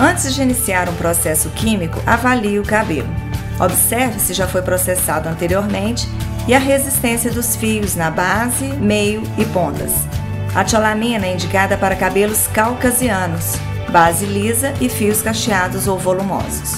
Antes de iniciar um processo químico, avalie o cabelo. Observe se já foi processado anteriormente e a resistência dos fios na base, meio e pontas. A tiolamina é indicada para cabelos caucasianos, base lisa e fios cacheados ou volumosos.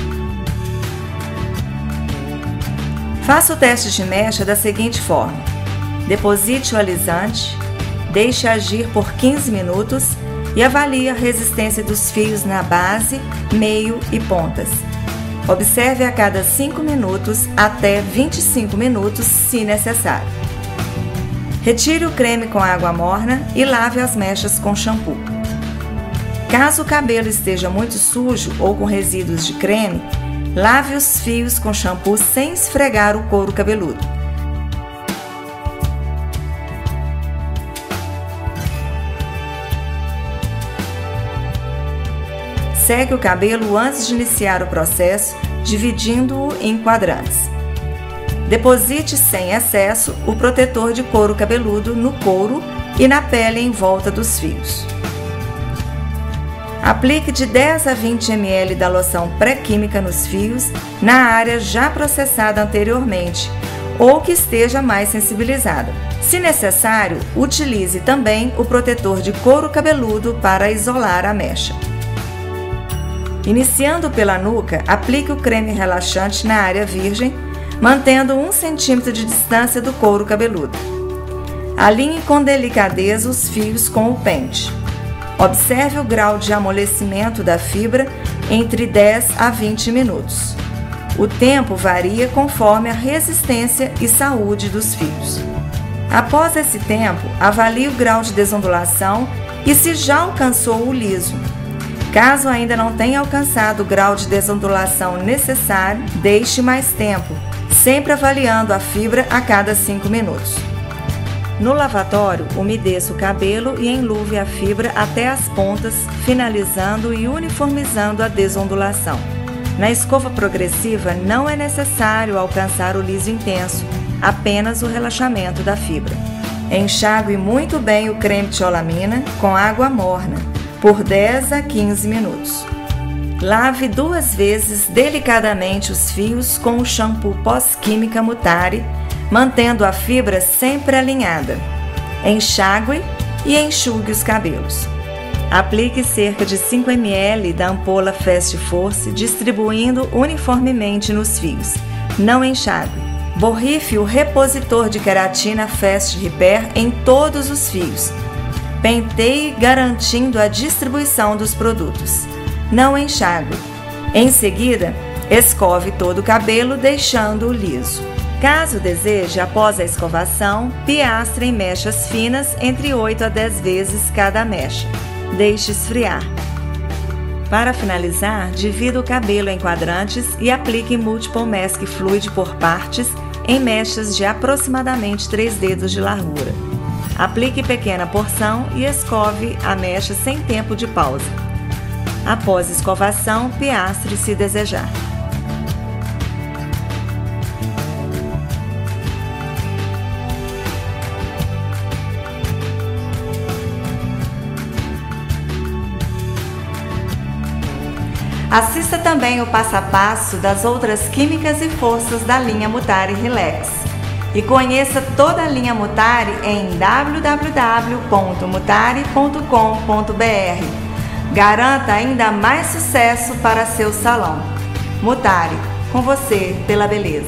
Faça o teste de mecha da seguinte forma: deposite o alisante, deixe agir por 15 minutos e avalie a resistência dos fios na base, meio e pontas. Observe a cada 5 minutos até 25 minutos, se necessário. Retire o creme com água morna e lave as mechas com shampoo. Caso o cabelo esteja muito sujo ou com resíduos de creme, lave os fios com shampoo sem esfregar o couro cabeludo. Seque o cabelo antes de iniciar o processo, dividindo-o em quadrantes. Deposite sem excesso o protetor de couro cabeludo no couro e na pele em volta dos fios. Aplique de 10 a 20 ml da loção pré-química nos fios na área já processada anteriormente ou que esteja mais sensibilizada. Se necessário, utilize também o protetor de couro cabeludo para isolar a mecha. Iniciando pela nuca, aplique o creme relaxante na área virgem, mantendo 1 cm de distância do couro cabeludo. Alinhe com delicadeza os fios com o pente. Observe o grau de amolecimento da fibra entre 10 a 20 minutos. O tempo varia conforme a resistência e saúde dos fios. Após esse tempo, avalie o grau de desondulação e se já alcançou o liso. Caso ainda não tenha alcançado o grau de desondulação necessário, deixe mais tempo, sempre avaliando a fibra a cada 5 minutos. No lavatório, umedeça o cabelo e enluve a fibra até as pontas, finalizando e uniformizando a desondulação. Na escova progressiva, não é necessário alcançar o liso intenso, apenas o relaxamento da fibra. Enxague muito bem o creme tiolamina com água morna, por 10 a 15 minutos. Lave 2 vezes delicadamente os fios com o shampoo pós-química Mutare, mantendo a fibra sempre alinhada. Enxague e enxugue os cabelos. Aplique cerca de 5 ml da ampola Fast Force, distribuindo uniformemente nos fios. Não enxague. Borrife o repositor de queratina Fast Repair em todos os fios. Penteie, garantindo a distribuição dos produtos. Não enxague. Em seguida, escove todo o cabelo, deixando-o liso. Caso deseje, após a escovação, piastre em mechas finas entre 8 a 10 vezes cada mecha. Deixe esfriar. Para finalizar, divida o cabelo em quadrantes e aplique Multiple Mask Fluid por partes em mechas de aproximadamente 3 dedos de largura. Aplique pequena porção e escove a mecha sem tempo de pausa. Após escovação, piastre se desejar. Assista também o passo a passo das outras químicas e forças da linha Mutare Relax. E conheça toda a linha Mutare em www.mutare.com.br. Garanta ainda mais sucesso para seu salão. Mutare, com você pela beleza.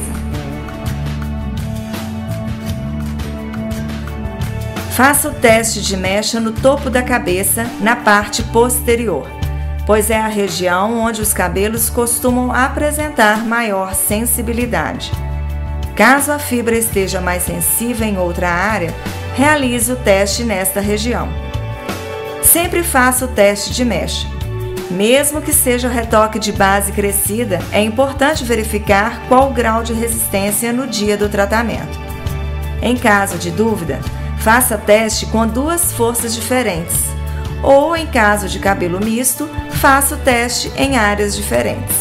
Faça o teste de mecha no topo da cabeça, na parte posterior, pois é a região onde os cabelos costumam apresentar maior sensibilidade. Caso a fibra esteja mais sensível em outra área, realize o teste nesta região. Sempre faça o teste de mecha. Mesmo que seja retoque de base crescida, é importante verificar qual o grau de resistência no dia do tratamento. Em caso de dúvida, faça teste com 2 forças diferentes. Ou, em caso de cabelo misto, faça o teste em áreas diferentes.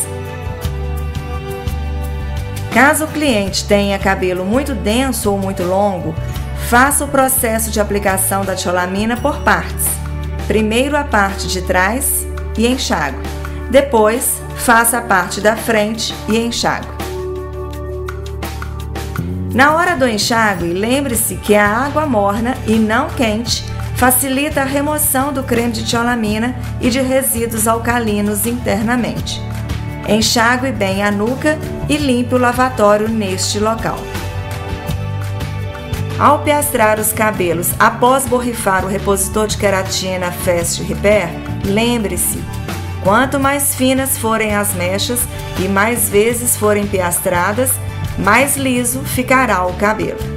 Caso o cliente tenha cabelo muito denso ou muito longo, faça o processo de aplicação da tiolamina por partes. Primeiro a parte de trás e enxágue. Depois, faça a parte da frente e enxague. Na hora do enxágue, lembre-se que a água morna e não quente facilita a remoção do creme de tiolamina e de resíduos alcalinos internamente. Enxague bem a nuca e limpe o lavatório neste local. Ao piastrar os cabelos após borrifar o repositor de queratina Fast Repair, lembre-se, quanto mais finas forem as mechas e mais vezes forem piastradas, mais liso ficará o cabelo.